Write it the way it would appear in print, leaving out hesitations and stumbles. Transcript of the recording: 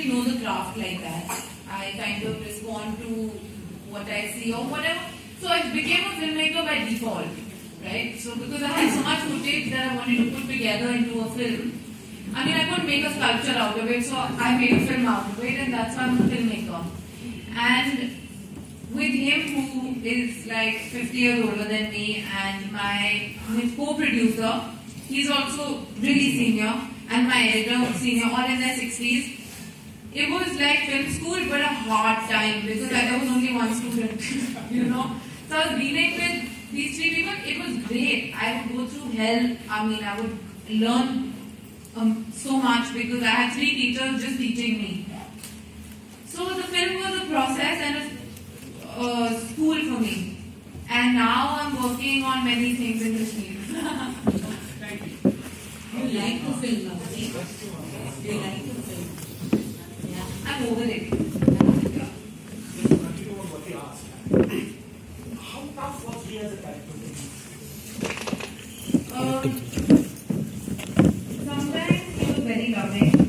actually know the craft like that. I kind of respond to what I see or whatever. So I became a filmmaker by default, right? So because I had so much footage that I wanted to put together into a film. I mean, I couldn't make a sculpture out of it, so I made a film out of it, and that's why I'm a filmmaker. And with him, who is like 50 years older than me, and his co-producer, he's also really senior, and my editor, senior, all in their 60s. It was like film school, but a hard time because there was only one student, you know. So I was dealing with these three people. It was great. I would go through hell. I mean, I would learn so much because I had three teachers just teaching me. So the film was a process and a school for me. And now I'm working on many things in this field. Thank you. You like to film now, right? You like to film. I'm over it. How tough was he as a character? Sometimes he was very loving.